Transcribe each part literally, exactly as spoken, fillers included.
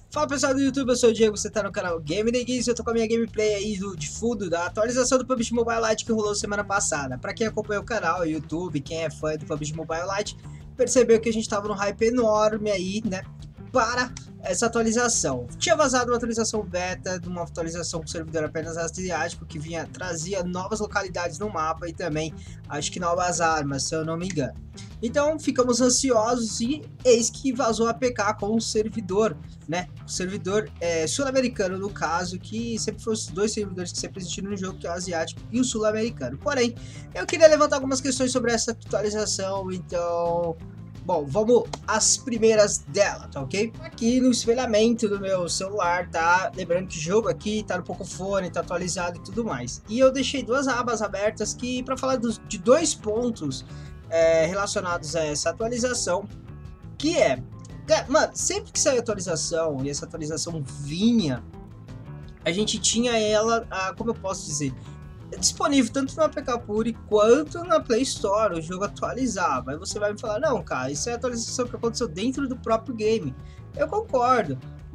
Fala pessoal do YouTube, eu sou o Diego, você tá no canal Game Neguinhos e eu tô com a minha gameplay aí do, de fundo da atualização do P U B G Mobile Lite que rolou semana passada. Pra quem acompanha o canal, o YouTube, quem é fã do P U B G Mobile Lite, percebeu que a gente tava num hype enorme aí, né, para essa atualização. Tinha vazado uma atualização beta, de uma atualização com servidor apenas asiático, que vinha, trazia novas localidades no mapa e também, acho que novas armas, se eu não me engano. Então ficamos ansiosos e eis que vazou a A P K com o servidor, né? O servidor é, sul-americano, no caso, que sempre foram os dois servidores que sempre existiram no jogo, que é o asiático e o sul-americano. Porém, eu queria levantar algumas questões sobre essa atualização, então... Bom, vamos às primeiras dela, tá ok? Aqui no espelhamento do meu celular, tá? Lembrando que o jogo aqui tá no Pocophone, tá atualizado e tudo mais. E eu deixei duas abas abertas que para falar dos, de dois pontos é, relacionados a essa atualização, que é... Mano, sempre que saiu atualização e essa atualização vinha, a gente tinha ela, a, como eu posso dizer... disponível tanto no A P K Pure quanto na Play Store, o jogo atualizava. Aí você vai me falar, não, cara, isso é a atualização que aconteceu dentro do próprio game. Eu concordo,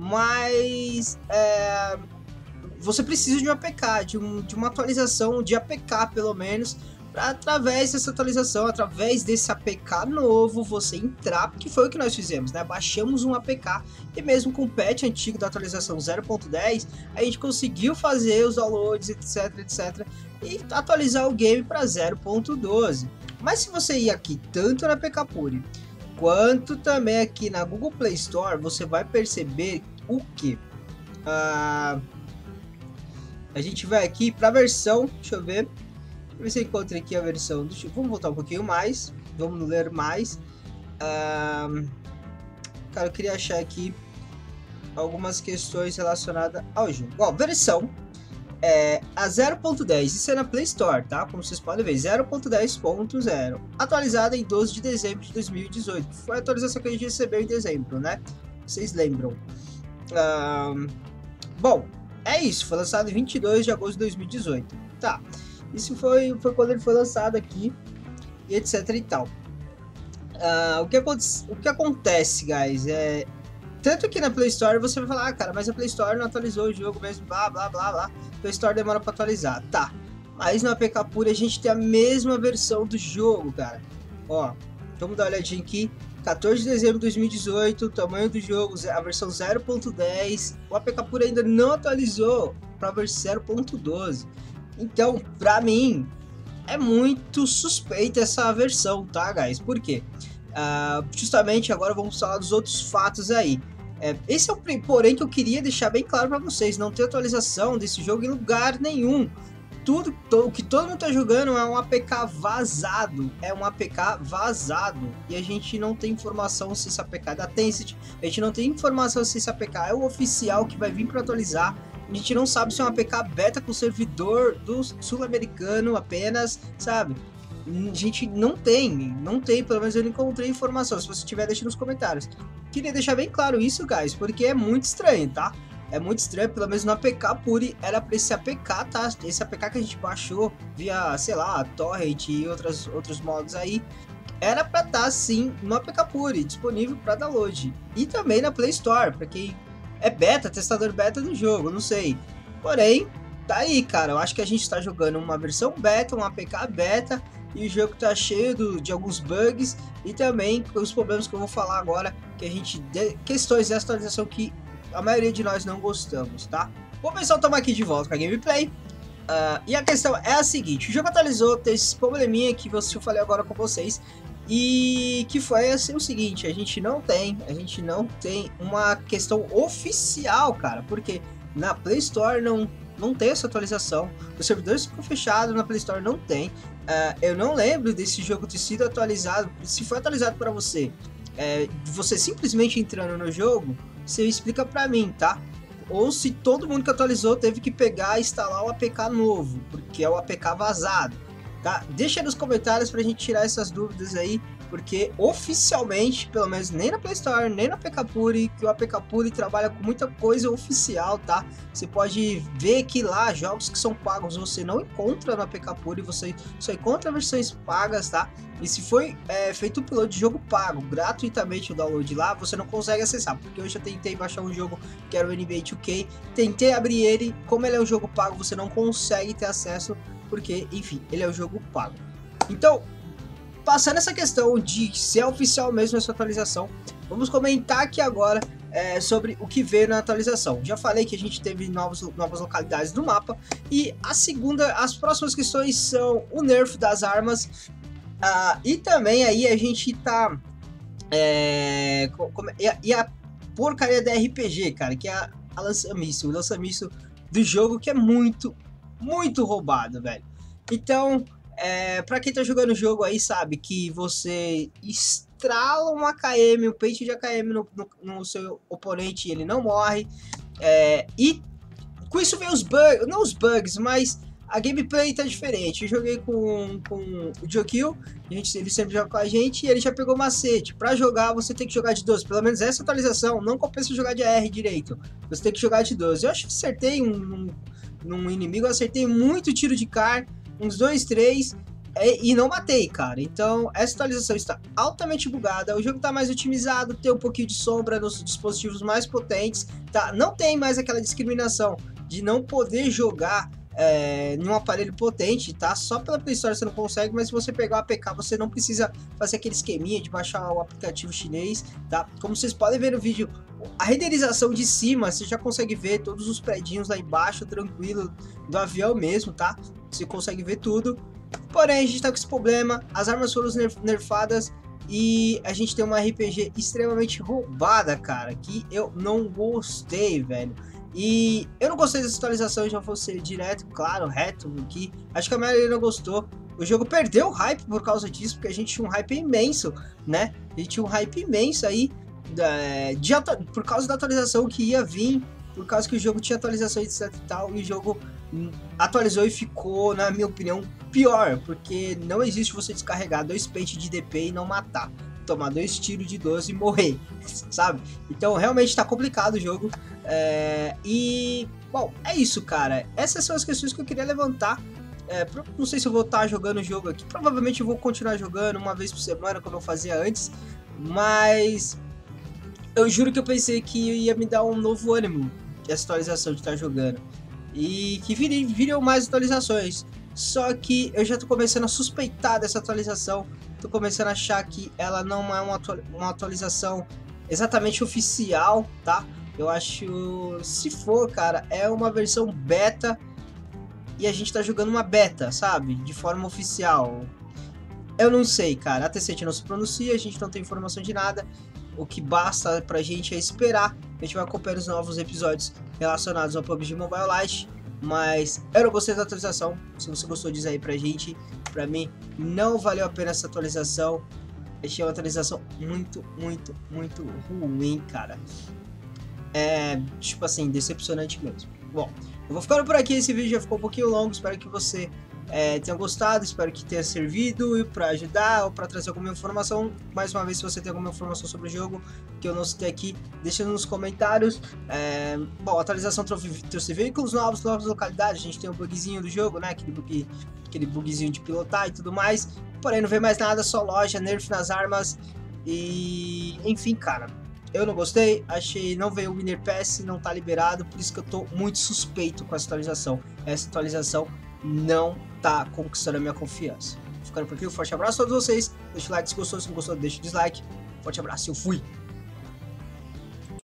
mas é, você precisa de um A P K, de, um, de uma atualização de A P K pelo menos, para através dessa atualização, através desse A P K novo, você entrar, porque foi o que nós fizemos, né? Baixamos um A P K e mesmo com o patch antigo da atualização zero ponto dez, a gente conseguiu fazer os downloads, etc, etc, e atualizar o game para zero ponto doze. Mas se você ir aqui tanto na A P K Pure quanto também aqui na Google Play Store, você vai perceber o que? Ah, a gente vai aqui para a versão, deixa eu ver, deixa eu ver se eu encontro aqui a versão do... Vamos voltar um pouquinho mais, vamos ler mais. Ah, cara, eu queria achar aqui algumas questões relacionadas ao jogo. Ó, versão é a zero ponto dez, isso é na Play Store, tá? Como vocês podem ver, zero ponto dez ponto zero, atualizada em doze de dezembro de dois mil e dezoito. Foi a atualização que a gente recebeu em dezembro, né? Vocês lembram? Ah, bom, é isso, foi lançado em vinte e dois de agosto de dois mil e dezoito. Tá, isso foi, foi quando ele foi lançado aqui, e etc e tal. Ah, o, que o que acontece, guys, é... Tanto que na Play Store você vai falar, ah, cara, mas a Play Store não atualizou o jogo mesmo, blá, blá, blá, blá. A Play Store demora pra atualizar. Tá, mas no A P K Pure a gente tem a mesma versão do jogo, cara. Ó, vamos dar uma olhadinha aqui. quatorze de dezembro de dois mil e dezoito, tamanho do jogo, a versão zero ponto dez. O A P K Pure ainda não atualizou pra versão zero ponto doze. Então, pra mim, é muito suspeita essa versão, tá, guys? Por quê? Uh, justamente agora vamos falar dos outros fatos aí. É, esse é o porém que eu queria deixar bem claro para vocês. Não tem atualização desse jogo em lugar nenhum. Tudo to, o que todo mundo tá jogando é um A P K vazado. É um A P K vazado. E a gente não tem informação se esse A P K é da Tencent. A gente não tem informação se esse A P K é o oficial que vai vir para atualizar. A gente não sabe se é um A P K beta com servidor do sul-americano apenas, sabe? A gente não tem, não tem, pelo menos eu não encontrei informação. Se você tiver, deixa nos comentários. Queria deixar bem claro isso, guys, porque é muito estranho, tá? É muito estranho, pelo menos no A P K Pure era pra esse A P K, tá? Esse A P K que a gente baixou via, sei lá, Torrent e outras, outros modos aí, era pra estar, sim, no A P K Pure, disponível para download. E também na Play Store, pra quem é beta, testador beta do jogo, não sei. Porém, tá aí, cara, eu acho que a gente tá jogando uma versão beta, um A P K beta, e o jogo tá cheio do, de alguns bugs e também os problemas que eu vou falar agora, que a gente de, questões dessa atualização que a maioria de nós não gostamos, tá? Bom, pessoal, estamos aqui de volta com a gameplay. Uh, e a questão é a seguinte: o jogo atualizou, tem esse probleminha que eu falei agora com vocês, e que foi assim, o seguinte: a gente não tem, a gente não tem uma questão oficial, cara, porque na Play Store não não tem essa atualização, os servidores ficam fechados, na Play Store não tem. Uh, eu não lembro desse jogo ter sido atualizado. Se foi atualizado para você, é, você simplesmente entrando no jogo, você explica para mim, tá? Ou se todo mundo que atualizou teve que pegar e instalar o A P K novo, porque é o A P K vazado, tá? Deixa aí nos comentários pra gente tirar essas dúvidas aí, porque oficialmente, pelo menos nem na Play Store, nem na Pekapuri, que o A P K Puri trabalha com muita coisa oficial, tá? Você pode ver que lá, jogos que são pagos você não encontra na Pekapuri, você só encontra versões pagas, tá? E se foi é, feito o upload de jogo pago, gratuitamente o download lá, você não consegue acessar, porque hoje eu tentei baixar um jogo que era o N B A dois K, tentei abrir ele, como ele é um jogo pago, você não consegue ter acesso, porque, enfim, ele é um jogo pago. Então, passando essa questão de ser oficial mesmo essa atualização, vamos comentar aqui agora é, sobre o que veio na atualização. Já falei que a gente teve novos, novas localidades no mapa, e a segunda, as próximas questões são o nerf das armas, uh, e também aí a gente tá... É, como, e, a, e a porcaria da R P G, cara, que é a, a lança-míssil, o lança-míssil do jogo, que é muito, muito roubado, velho. Então... É, pra quem tá jogando o jogo aí sabe que você estrala um A K M, um pente de A K M no, no, no seu oponente e ele não morre. É, e com isso vem os bugs, não os bugs, mas a gameplay tá diferente. Eu joguei com, com o Jokil, a gente, ele sempre joga com a gente e ele já pegou macete. Pra jogar você tem que jogar de doze, pelo menos essa atualização não compensa jogar de A R direito. Você tem que jogar de doze. Eu acho que acertei um, um, num inimigo, eu acertei muito tiro de car. Uns dois, três, e, e não matei, cara. Então, essa atualização está altamente bugada. O jogo está mais otimizado, tem um pouquinho de sombra nos dispositivos mais potentes, tá? Não tem mais aquela discriminação de não poder jogar é, em um aparelho potente, tá? Só pela Play Store você não consegue, mas se você pegar o A P K, você não precisa fazer aquele esqueminha de baixar o aplicativo chinês, tá? Como vocês podem ver no vídeo, a renderização de cima, você já consegue ver todos os predinhos lá embaixo, tranquilo, do avião mesmo, tá? Você consegue ver tudo. Porém, a gente tá com esse problema, as armas foram nerf nerfadas e a gente tem uma R P G extremamente roubada, cara, que eu não gostei, velho. E eu não gostei dessa atualização, já vou ser direto, claro, reto aqui. Acho que a maioria não gostou. O jogo perdeu o hype por causa disso, porque a gente tinha um hype imenso, né? A gente tinha um hype imenso aí, de, por causa da atualização que ia vir, por causa que o jogo tinha atualização etc e tal, e o jogo atualizou e ficou, na minha opinião, pior, porque não existe você descarregar dois pentes de D P e não matar, tomar dois tiros de doze e morrer, sabe? Então realmente tá complicado o jogo, é, e, bom, é isso, cara, essas são as questões que eu queria levantar. É, não sei se eu vou estar jogando o jogo aqui, provavelmente eu vou continuar jogando uma vez por semana, como eu fazia antes, mas eu juro que eu pensei que ia me dar um novo ânimo essa atualização de estar jogando, e que vir, viriam mais atualizações, só que eu já tô começando a suspeitar dessa atualização, tô começando a achar que ela não é uma, atu uma atualização exatamente oficial, tá? Eu acho, se for, cara, é uma versão beta, e a gente tá jogando uma beta, sabe? De forma oficial. Eu não sei, cara. A T C não se pronuncia, a gente não tem informação de nada. O que basta pra gente é esperar. A gente vai acompanhar os novos episódios relacionados ao P U B G Mobile Lite. Mas eu não gostei da atualização. Se você gostou, diz aí pra gente. Pra mim, não valeu a pena essa atualização. Achei uma atualização muito, muito, muito ruim, cara. É, tipo assim, decepcionante mesmo. Bom, eu vou ficando por aqui, esse vídeo já ficou um pouquinho longo, espero que você é, tenha gostado, espero que tenha servido para ajudar ou para trazer alguma informação. Mais uma vez, se você tem alguma informação sobre o jogo que eu não citei aqui, deixa nos comentários. É, bom, a atualização trouxe veículos novos, novas localidades, a gente tem um bugzinho do jogo, né, aquele, bug, aquele bugzinho de pilotar e tudo mais, porém não vem mais nada, só loja, nerf nas armas e enfim, cara. Eu não gostei, achei, não veio o Winner Pass, não tá liberado, por isso que eu tô muito suspeito com essa atualização. Essa atualização não tá conquistando a minha confiança. Ficando por aqui, um forte abraço a todos vocês, deixa o like se gostou, se não gostou, deixa o dislike. Forte abraço, eu fui!